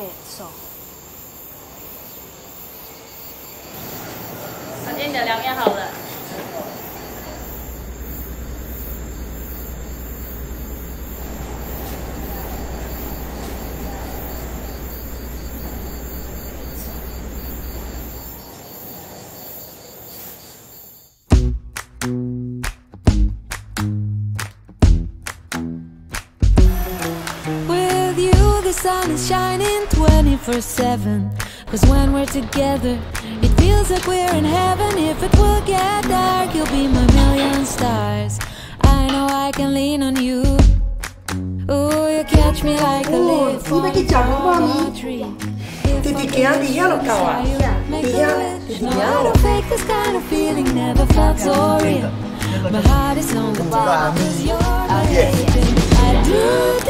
手。 小姐，你的凉面好了。 The sun is shining 24/7. 'Cause when we're together, it feels like we're in heaven. If it will get dark, you'll be my million stars. I know I can lean on you. Oh, you catch me like a leaf on a tree. If I can make a wish, no, I don't fake this kind of feeling. Never felt so real. My heart is on the top 'cause you're my baby. I do,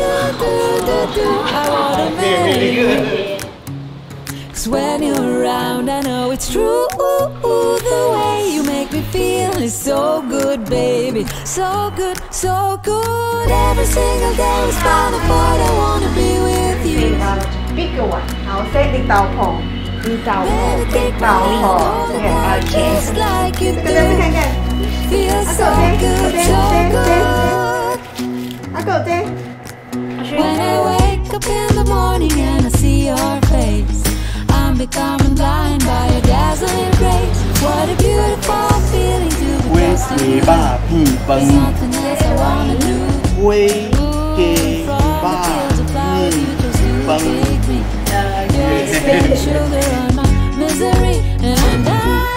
I wanna marry you. 'Cause when you're around, I know it's true. The way you make me feel is so good, baby. So good, so good. Every single day is fun, but I wanna be with you. Big one， 然后再你刀碰，你刀碰，你刀碰，这个 OK。这个看看。 Feels so good, so good. When I wake up in the morning and I see your face, I'm becoming blind by your dazzling grace. What a beautiful feeling to be close to you. There's nothing else I wanna do. From the fields of flowers you chose to take me. You're the spinning sugar on my misery, and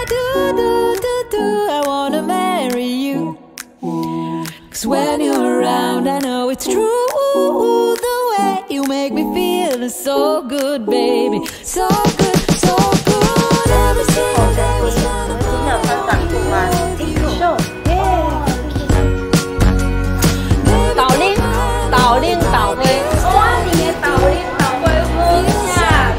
I wanna marry you. 'Cause when you're around, I know it's true. The way you make me feel is so good, baby. So good, so good. Every single day was fun. 导令导灰，哇，你也导令导灰摸一下，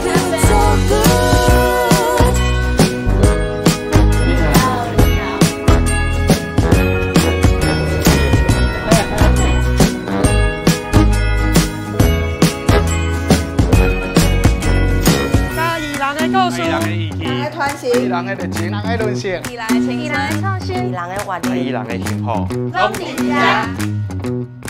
伊人的热情，人的韧性， 伊人的创新， 伊人的活力， 伊人的幸福。 让底家。